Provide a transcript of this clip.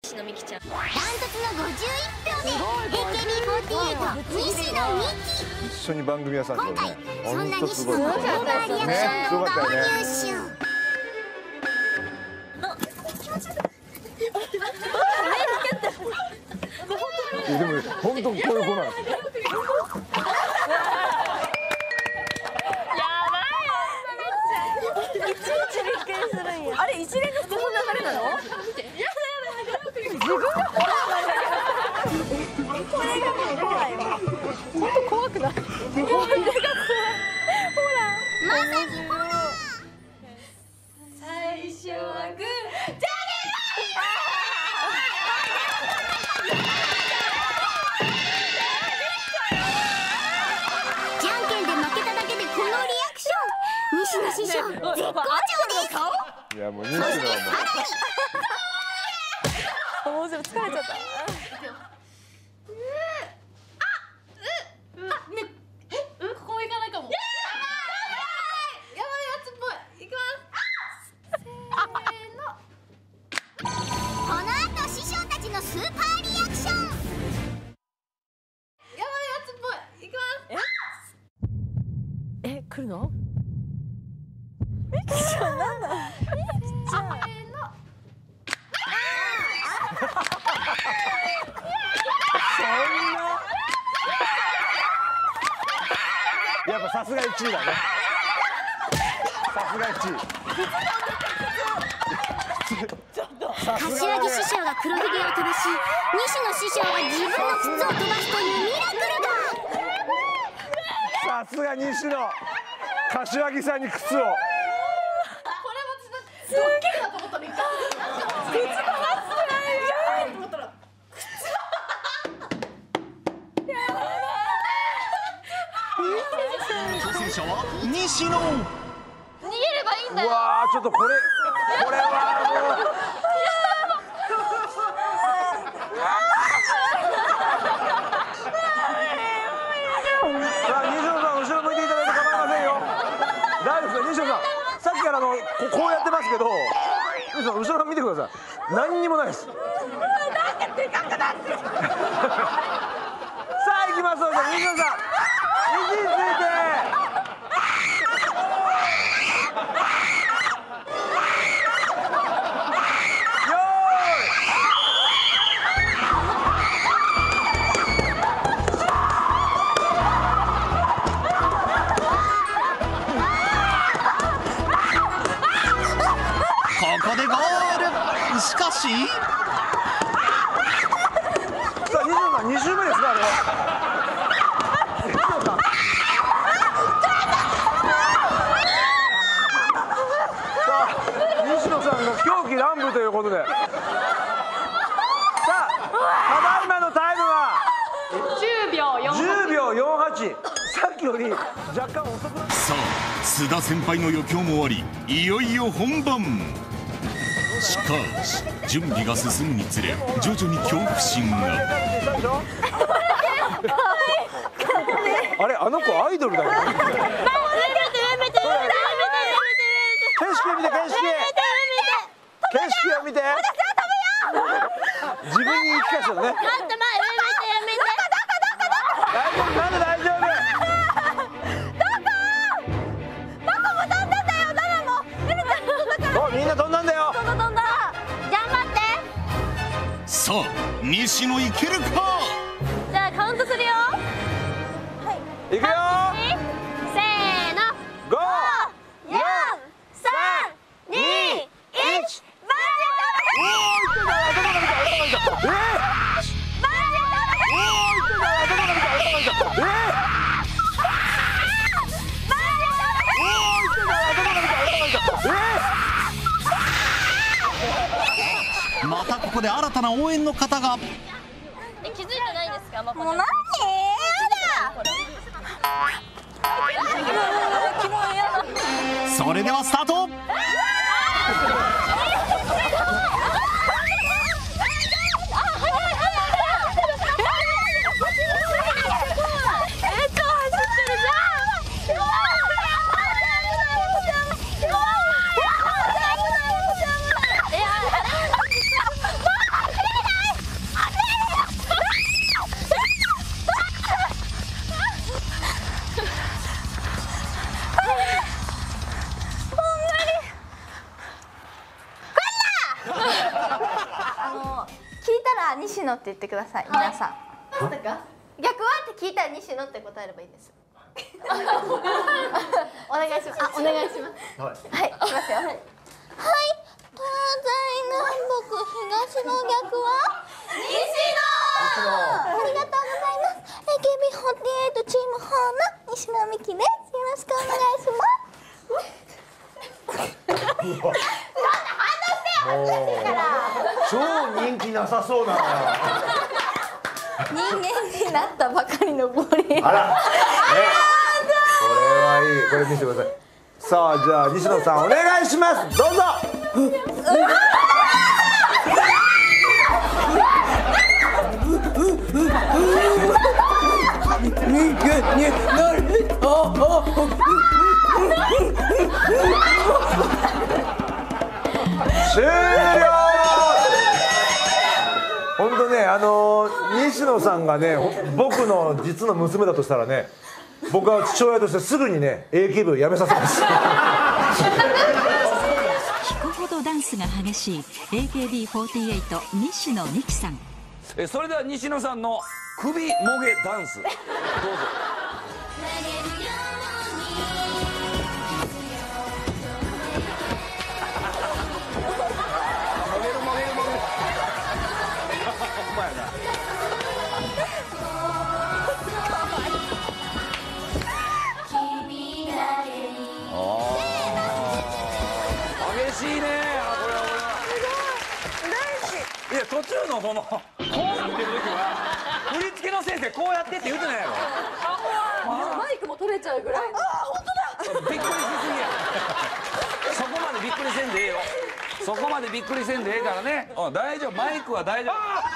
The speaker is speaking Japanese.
西野美紀ちゃん。 ダントツの51票で AKB48 西野美紀。 一緒に番組屋さんで今回ね。 そんな西野のオーバーリアクション動画を入手。 でも本当こういう子なんですよ。 あれ一連のこの流れなの？自分がこれが怖いわ。本当怖くない？これが怖い。ほら。 まさにホラー。 最初はグー。 じゃんけんで負けただけでこのリアクション。西野師匠絶好調です。 いやもう西野はもう。 もうでも疲れちゃった。 ここ行かないかも。やばいやつっぽい。いきます。 この後師匠たちのスーパーリアクション。 やばいやつっぽい。いきます。 え、来るの？ミキちゃんなんだ？ やっぱさすが1位だね。さすが1位。 柏木師匠が黒ひげを飛ばし、西野師匠が自分の靴を飛ばすというミラクルが。 さすが西野。柏木さんに靴を。 これも私ドッキリだと思ったの。靴飛ばすないよと思ったら。 挑戦者は西野。 逃げればいいんだよ。 うわーちょっとこれはもう。さあ西野さん後ろ向いていただいて構いませんよ。大丈夫ですか西野さん。さっきからこうやってますけど、西野さん後ろ見てください。何にもないです。さあ行きますよ。じゃあ西野さん位置について。 ここでゴール。しかしさあ西野さん2周目ですかあれは。西野さん。さあ西野さんの狂気乱舞ということで。さあただいまのタイムは10秒48。さっきより若干遅くなった。 さあ須田先輩の余興もあり、いよいよ本番。しかし準備が進むにつれ徐々に恐怖心が。 あれあの子アイドルだよね。景色を見て景色を見て。自分に言い聞かせたね。大丈夫なんで大丈夫。みんな飛んだんだよ。 さあ西野いけるか。 じゃあカウントするよ。 いくよ。 せーの。 5、4、 3、2、1。 またここで新たな応援の方が。 気づいてないですか？もう何？やだ。 それではスタート。 ら西野って言ってください、皆さん。 パスタか。 逆はって聞いたら西野って答えればいいです。お願いします。 お願いします。 はい、いきますよ。はい、東西南北東の逆は西野。ありがとうございます。AKB48 チーム4の西野美希です。よろしくお願いします。 超人気なさそうな。 人間になったばかりのゴリラ。 あら、ね、これはいい。これ見せてください。さあ、じゃあ西野さんお願いします。どうぞ。終了。本当ね、西野さんがね、僕の実の娘だとしたらね、僕は父親としてすぐにね、AKB をやめさせます。 引くほどダンスが激しい AKB48 西野美希さん。 それでは西野さんの首もげダンス、どうぞ。激しいね。いや、途中のそのこうなってる時は振り付けの先生こうやってって言うてないやろ。 マイクも取れちゃうぐらい。 びっくりしすぎや。そこまでびっくりせんでええよ。そこまでびっくりせんでええからね。大丈夫、マイクは大丈夫。